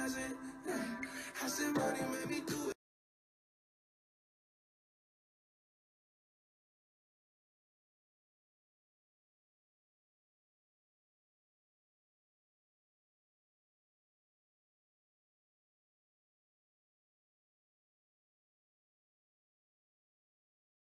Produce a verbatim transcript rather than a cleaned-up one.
doesn't. I said money made me do it.